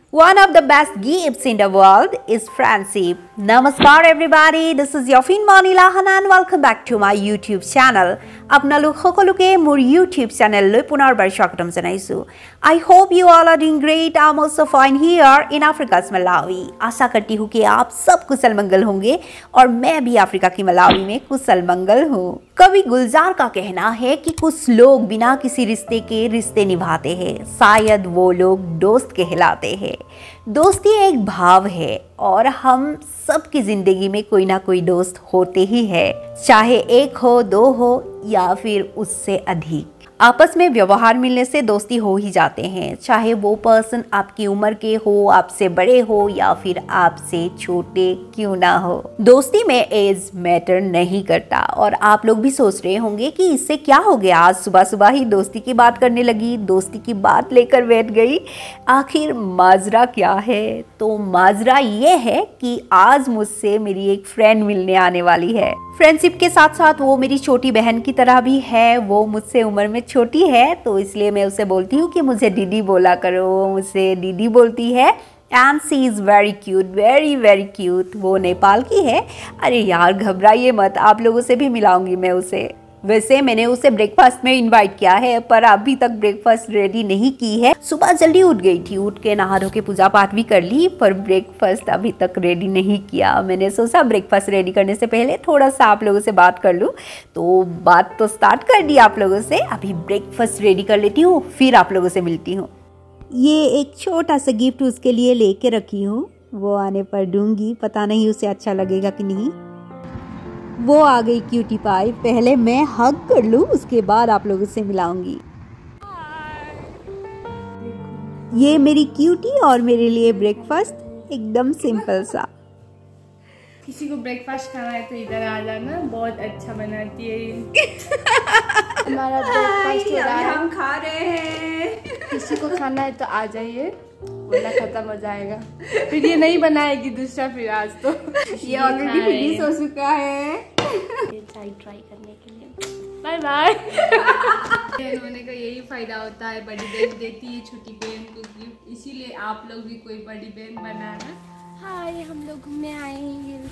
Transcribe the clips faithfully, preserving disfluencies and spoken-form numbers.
One of the best gifts in the world is friendship. Namaskar everybody, this is your Fin Moni Lahan and welcome back to my YouTube channel. আপোনালোক সকলোকে মোৰ YouTube channel লৈ পুনৰবাৰ স্বাগতম জনাইছো. I hope you all are doing great. I'm also fine here in Africa's Malawi. आशा करती हूँ कि आप सब कुशल मंगल होंगे और मैं भी अफ्रीका की मलावी में कुशल मंगल हूँ. कवि गुलजार का कहना है कि कुछ लोग बिना किसी रिश्ते के रिश्ते निभाते हैं, शायद वो लोग दोस्त कहलाते हैं. दोस्ती एक भाव है और हम सबकी जिंदगी में कोई ना कोई दोस्त होते ही है, चाहे एक हो, दो हो या फिर उससे अधिक. आपस में व्यवहार मिलने से दोस्ती हो ही जाते हैं, चाहे वो पर्सन आपकी उम्र के हो, आपसे बड़े हो या फिर आपसे छोटे क्यों ना हो. दोस्ती में एज मैटर नहीं करता. और आप लोग भी सोच रहे होंगे कि इससे क्या हो गया, आज सुबह सुबह ही दोस्ती की बात करने लगी, दोस्ती की बात लेकर बैठ गई. आखिर माजरा क्या है? तो माजरा ये है कि आज मुझसे मेरी एक फ्रेंड मिलने आने वाली है. फ्रेंडशिप के साथ साथ वो मेरी छोटी बहन की तरह भी है. वो मुझसे उम्र में छोटी है तो इसलिए मैं उसे बोलती हूँ कि मुझे दीदी बोला करो. वो मुझसे दीदी बोलती है and she is very cute, very very cute. वो नेपाल की है. अरे यार घबराइए मत, आप लोगों से भी मिलाऊंगी मैं उसे. वैसे मैंने उसे ब्रेकफास्ट में इनवाइट किया है पर अभी तक ब्रेकफास्ट रेडी नहीं की है. सुबह जल्दी उठ गई थी, उठ के नहा धो के पूजा पाठ भी कर ली पर ब्रेकफास्ट अभी तक रेडी नहीं किया. मैंने सोचा ब्रेकफास्ट रेडी करने से पहले थोड़ा सा आप लोगों से बात कर लूँ, तो बात तो स्टार्ट कर दी आप लोगों से. अभी ब्रेकफास्ट रेडी कर लेती हूँ, फिर आप लोगों से मिलती हूँ. ये एक छोटा सा गिफ्ट उसके लिए लेके रखी हूँ, वो आने पर दूंगी. पता नहीं उसे अच्छा लगेगा कि नहीं. वो आ गई क्यूटी पाई. पहले मैं हग कर लूं, उसके बाद आप लोगों से मिलाऊंगी. ये मेरी क्यूटी और मेरे लिए ब्रेकफास्ट एकदम सिंपल सा. किसी को ब्रेकफास्ट खाना है तो इधर आ जाना, बहुत अच्छा बनाती है ये. हमारा ब्रेकफास्ट हो रहा है, हम खा रहे हैं. किसी को खाना है तो आ जाइए, वरना खत्म हो जाएगा. फिर ये नहीं बनाएगी दूसरा, फिर आज तो ये ऑलरेडी फिनिश हो चुका है. ये ट्राई ट्राई करने के लिए बाय बाय. होने का यही फायदा होता है, बड़ी बहन देती है छोटी बहन को गिफ्ट, इसीलिए आप लोग भी कोई बड़ी बहन बनाना. हाय, हम लोग घूमने आए हैं ये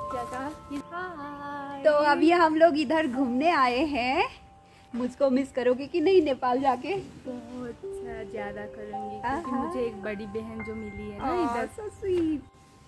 जगह. तो अभी हम लोग इधर घूमने आए हैं. मुझको मिस करोगे कि नहीं नेपाल जाके? बहुत ज्यादा करूंगी क्योंकि मुझे एक बड़ी बहन जो मिली है ना इधर. so sweet.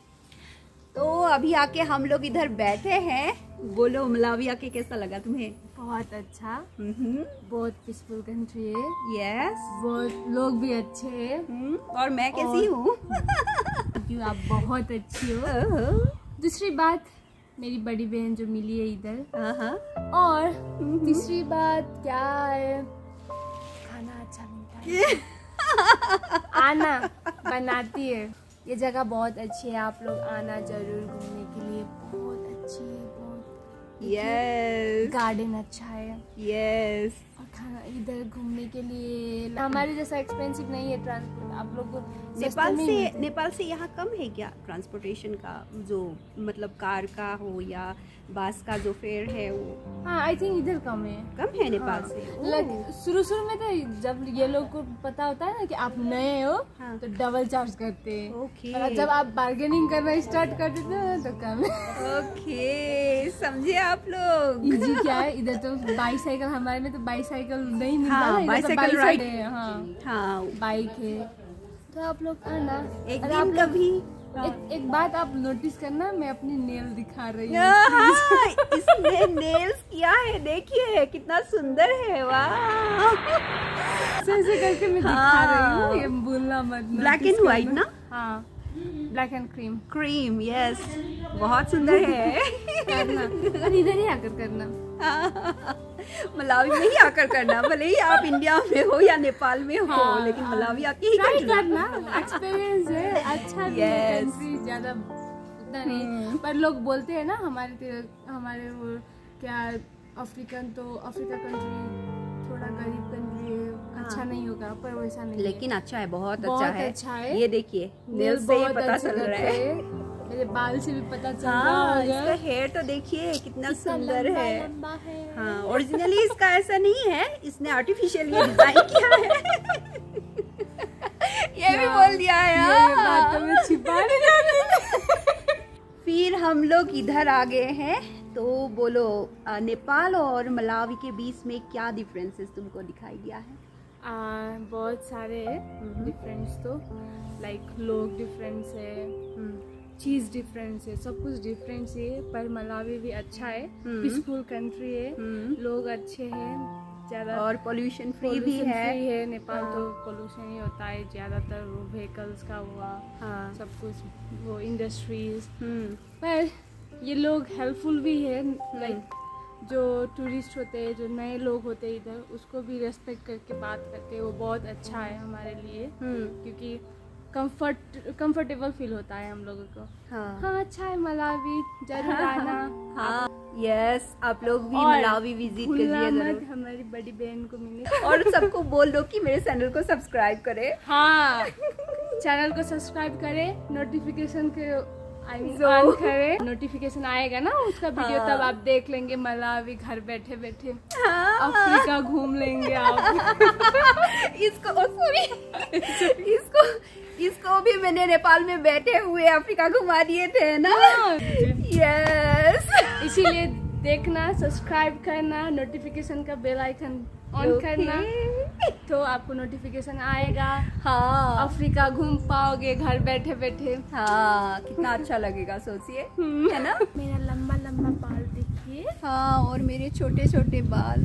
तो अभी आके हम लोग इधर बैठे हैं. बोलो मलावी आके कैसा लगा तुम्हें? बहुत अच्छा. बहुत पीसफुल कंट्री है. यस. बहुत लोग भी अच्छे हैं. और मैं कैसी हूँ? आप बहुत अच्छी हो. दूसरी बात, मेरी बड़ी बहन जो मिली है इधर. और तीसरी बात क्या है, खाना अच्छा मिलता है. आना बनाती है. ये जगह बहुत अच्छी है, आप लोग आना जरूर घूमने के लिए. बहुत अच्छी है, बहुत. यस. गार्डन अच्छा है. यस. और खाना इधर घूमने के लिए हमारे जैसा एक्सपेंसिव नहीं है ट्रांसपोर्ट. आप लोग को नेपाल से नेपाल से यहाँ कम है क्या ट्रांसपोर्टेशन का, जो मतलब कार का हो या बस का जो फेयर है वो? हाँ, आई थिंक इधर कम है. कम है नेपाल हाँ. से. शुरू शुरू में तो जब ये लोग को पता होता है ना कि आप नए हो हाँ. तो डबल चार्ज करते हैं. ओके. और जब आप बार्गेनिंग करना स्टार्ट कर देते हो तो कम. ओके, समझे आप लोग. इजी क्या है, इधर तो बाईसाइकिल, हमारे में तो बाईसाइकिल नहीं मिलता. हाँ, बाईसाइकिल राइड है. हाँ हाँ, बाइक है. तो आप लोग आना एक दिन कभी. एक एक बात आप नोटिस करना, मैं अपनी नेल दिखा रही हूँ. इसने नेल्स किया है, देखिए कितना सुंदर है. वाह. ऐसे करके मैं दिखा रही हूँ, ये भूलना मत. ब्लैक एंड व्हाइट ना? हाँ, black and cream. Cream, yes. बहुत सुंदर है. करना और इधर ही आकर करना. मलावी में ही आकर करना, भले ही आप इंडिया में हो या नेपाल में हो. हाँ, लेकिन मलावी आके ही ट्राई करना. एक्सपीरियंस है, अच्छा भी है. कंट्री ज्यादा उतना नहीं, पर लोग बोलते हैं ना हमारे हमारे वो क्या अफ्रीकन, तो अफ्रीका कंट्री थोड़ा गरीब कंट्री है, अच्छा नहीं होगा, पर वैसा नहीं. लेकिन अच्छा है, बहुत, बहुत अच्छा है. अच्छा है. ये देखिए नेल से पता चल रहा है. मेरे बाल से भी पता चल हाँ, रहा है. इसका हेयर तो देखिए कितना सुंदर लंबा, है. लंबा है. हाँ, ओरिजिनली इसका ऐसा नहीं है, इसने आर्टिफिशियल ये डिजाइन किया है. ये भी बोल दिया है. हम लोग इधर आ गए हैं, तो बोलो नेपाल और मलावी के बीच में क्या डिफरेंसेस तुमको दिखाई दिया है? आ, बहुत सारे डिफरेंस, तो लाइक लोग डिफरेंस है, चीज़ डिफरेंस है, सब कुछ डिफरेंस है। पर मलावी भी अच्छा है, पीसफुल कंट्री है, लोग अच्छे हैं ज़्यादा, और पोल्यूशन फ्री भी है। फ्री है। नेपाल तो पोल्यूशन ही होता है ज़्यादातर, वो व्हीकल्स का हुआ, हाँ, सब कुछ, वो इंडस्ट्रीज। पर ये लोग हेल्पफुल भी है, लाइक जो टूरिस्ट होते हैं, जो नए लोग होते हैं इधर, उसको भी रेस्पेक्ट करके बात करते हैं, वो बहुत अच्छा है हमारे लिए, क्योंकि कंफर्ट कंफर्टेबल फील होता है हम लोगों को। हाँ, हाँ अच्छा है मलावी, जरूर आना। हाँ यस, आप लोग भी मलावी विजिट कीजिए जरूर, हमारी बड़ी बहन को मिले। और सबको बोल दो कि मेरे चैनल को सब्सक्राइब करे। हाँ, चैनल को सब्सक्राइब करे, नोटिफिकेशन के ऑन करे, नोटिफिकेशन आएगा ना उसका वीडियो, हाँ, तब आप देख लेंगे मलावी घर बैठे बैठे। हाँ, अफ्रीका घूम लेंगे आप। इसको सॉरी इसको इसको भी मैंने नेपाल में बैठे हुए अफ्रीका घुमा दिए थे ना। यस, इसीलिए देखना, सब्सक्राइब करना, नोटिफिकेशन का बेल आइकन ऑन करना, तो आपको नोटिफिकेशन आएगा। हाँ, अफ्रीका घूम पाओगे घर बैठे बैठे। हाँ, कितना अच्छा लगेगा सोचिए, है ना। मेरा लंबा लंबा बाल देखिए। हाँ, और मेरे छोटे छोटे बाल।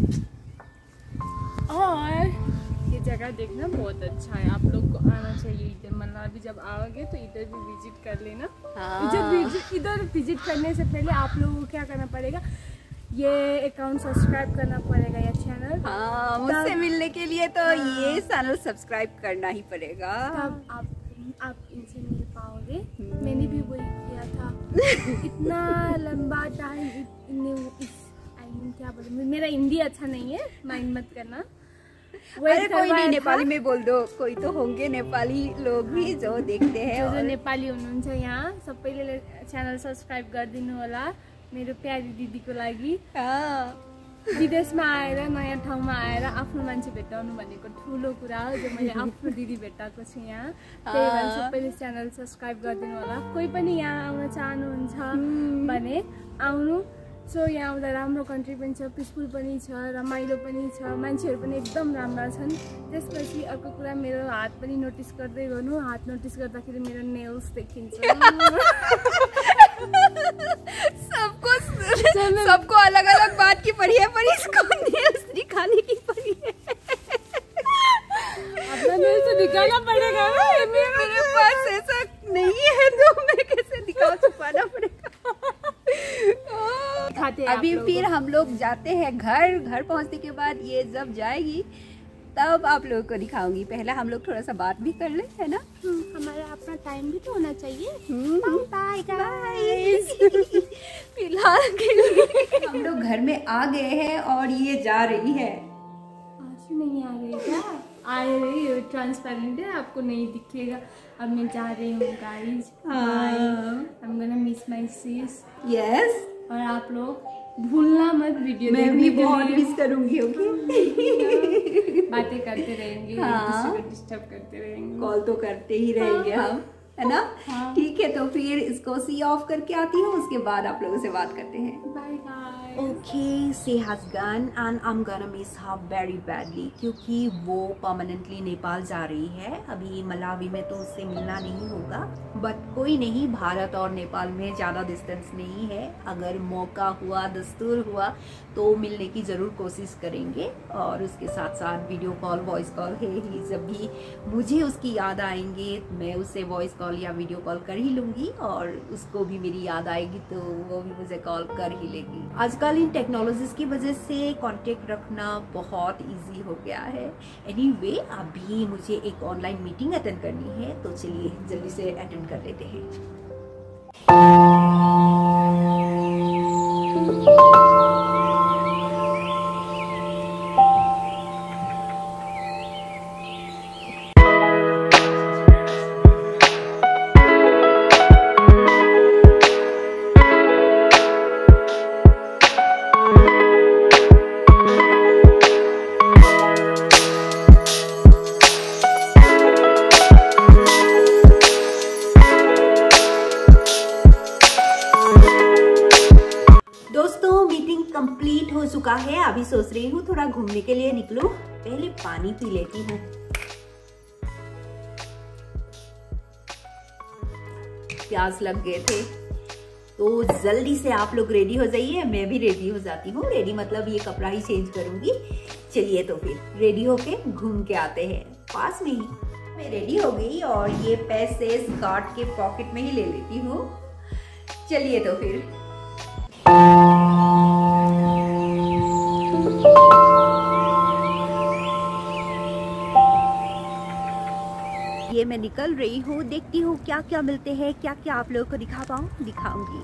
और ये जगह देखना बहुत अच्छा है, आप लोग को आना चाहिए इधर। मलावी जब आओगे तो इधर भी विजिट कर लेना। हाँ। इधर इधर विजिट करने से पहले आप लोगों को क्या करना पड़ेगा, ये अकाउंट सब्सक्राइब करना पड़ेगा, या चैनल। हाँ, मुझसे मिलने के लिए तो हाँ, ये चैनल सब्सक्राइब करना ही पड़ेगा, तब आप आप इनसे मिल पाओगे। मैंने भी वही किया था। इतना लंबा टाइम इस क्या बोले, मेरा हिंदी अच्छा नहीं है, माइंड मत करना। अरे कोई नहीं, नेपाली में बोल दो, कोई तो होंगे नेपाली लोग भी जो देखते हैं। जो, जो नेपाली हुनुहुन्छ यहाँ, सबैले च्यानल सब्सक्राइब गरिदिनु होला मेरो प्यारी दिदीको लागि। विदेशमा आएर, नयाँ ठाउँमा आएर आफ्नो मान्छे भेटाउनु भनेको ठुलो कुरा हो, जो मैले आफ्नो दिदी भेटाएको छु यहाँ। त्यही भएर सबैले च्यानल सब्सक्राइब गरिदिनु होला। कोही पनि यहाँ आउन चाहनुहुन्छ भने आउनु। सो यहाँ आउँदा राम्रो कन्ट्री पनि छ, पिसफुल पनि छ, रमाइलो पनि छ, मान्छेहरू पनि एकदम राम्रा छन्। त्यसपछि अर्को कुरा, मेरो हात पनि नोटिस गर्दै गर्नु। हात नोटिस गर्दाखेरि मेरो नेल्स देखिन्छ। सबको सबको अलग अलग बात की पड़ी है, पर इसको नेल्स दिखाने की पड़ी है। अपना नेल्स तो दिखाना पड़ेगा ना, मेरे पास ऐसा नहीं है तो मैं कैसे दिखाऊं, छुपाना पड़ेगा। अभी फिर हम लोग जाते हैं घर। घर पहुंचने के बाद ये जब जाएगी तब आप लोगों को दिखाऊंगी। पहले हम लोग थोड़ा सा बात भी कर ले, है ना। हमारा अपना टाइम भी तो होना चाहिए। Bye guys. फिलहाल के लिए हम लोग घर में आ गए हैं और ये जा रही है। आंसू नहीं आ रही क्या? आ रही है, ट्रांसपेरेंट है, आपको नहीं दिखेगा। अब मैं जा रही हूँ guys, bye. I am gonna miss my sis. Yes, और आप लोग भूलना मत वीडियो। मैं भी बहुत मिस करूंगी, ओके। बातें करते रहेंगे, हाँ, डिस्टर्ब करते रहेंगे, कॉल तो करते ही रहेंगे, हाँ, हम, है ना। हाँ। ठीक है, तो फिर इसको सी ऑफ करके आती हूँ, उसके बाद आप लोगों से बात करते हैं। Bye guys. Okay, she has gone and I am gonna miss her very badly, क्योंकि वो परमानेंटली नेपाल जा रही है। अभी मलावी में तो उससे मिलना नहीं होगा, बट कोई नहीं, भारत और नेपाल में ज़्यादा डिस्टेंस नहीं है। अगर मौका हुआ, दस्तूर हुआ तो मिलने की ज़रूर कोशिश करेंगे। और उसके साथ साथ वीडियो कॉल, वॉइस कॉल है ही। जब भी मुझे उसकी याद आएंगे मैं उससे वॉइस कॉल या वीडियो कॉल कर ही लूँगी, और उसको भी मेरी याद आएगी तो वो भी मुझे कॉल कर ही लेगी। आजकल इन टेक्नोलॉजीज की वजह से कांटेक्ट रखना बहुत इजी हो गया है। एनीवे, अभी मुझे एक ऑनलाइन मीटिंग अटेंड करनी है, तो चलिए जल्दी से अटेंड कर लेते हैं। चुका है। अभी सोच रही हूँ थोड़ा घूमने के लिए निकलूं, पहले पानी पी लेती हूँ। प्यास लग गए थे, तो जल्दी से आप लोग रेडी हो जाइए, मैं भी रेडी हो जाती हूँ। रेडी मतलब ये कपड़ा ही चेंज करूंगी। चलिए तो फिर रेडी होके घूम के आते हैं, पास में ही। मैं रेडी हो गई और ये पैसे स्कर्ट के पॉकेट में ही ले लेती हूँ। चलिए तो फिर ये मैं निकल रही हूँ, देखती हूँ क्या क्या मिलते हैं, क्या क्या आप लोगों को दिखा पाऊँ, दिखाऊंगी।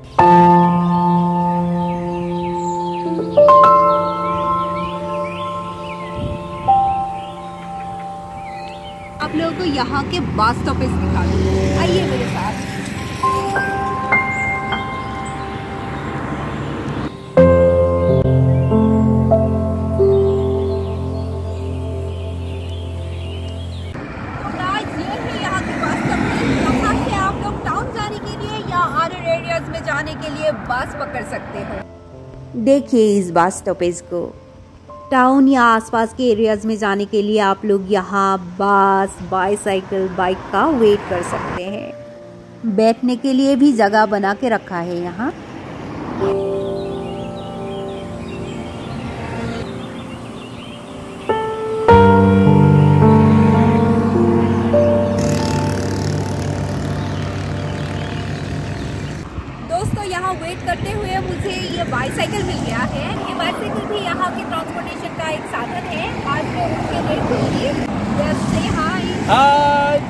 आप लोगों को यहाँ के बस स्टॉपेज दिखा दूँ, आइए मेरे साथ। में जाने के लिए बस पकड़ सकते हो। देखिए इस बस स्टॉपेज को। टाउन या आसपास के एरियाज में जाने के लिए आप लोग यहाँ बस, बाईसाइकिल, बाइक का वेट कर सकते हैं। बैठने के लिए भी जगह बना के रखा है यहाँ। यहाँ वेट करते हुए मुझे ये बाईसाइकिल मिल गया है। ये बाईसाइकिल भी यहाँ के ट्रांसपोर्टेशन का एक साधन है। आज मैं उनके रेट दूंगी। Just say hi. Hi.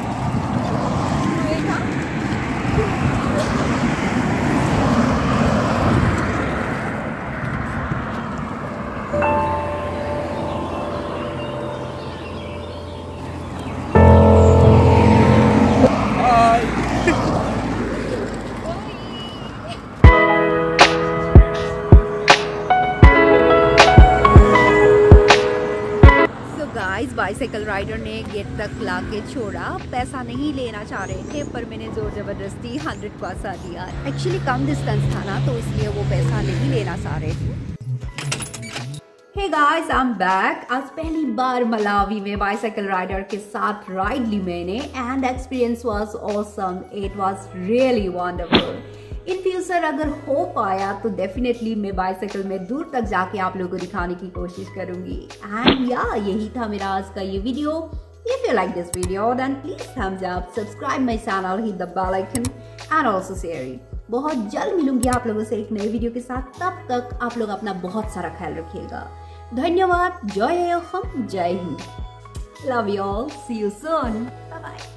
Bicycle rider ने गेट तक ला के छोड़ा। पैसा नहीं लेना चाह रहे थे, पर मैंने जोर जबरदस्ती हंड्रेड पैसा दिया। एक्चुअली कम डिस्टेंस था ना, तो इसलिए वो पैसा नहीं लेना चाह रहे थे। Hey guys, I am back. आज पहली बार मलावी में बाइसाइकिल राइडर के साथ राइड ली मैंने, and experience was awesome. It was really wonderful. In future अगर हो पाया तो डेफिनेटली मैं बाइसाइकिल में दूर तक जाके आप लोगों को दिखाने की कोशिश करूंगी। एंड या यही था मेरा आज का ये video. If you like this video then please thumbs up, subscribe my channel, hit the bell icon and also share it. बहुत जल्द मिलूंगी आप लोगों से एक नए वीडियो के साथ। तब तक आप लोग अपना बहुत सारा ख्याल रखिएगा। धन्यवाद। जय हम, जय हिंद। Love you all. See you soon. Bye bye.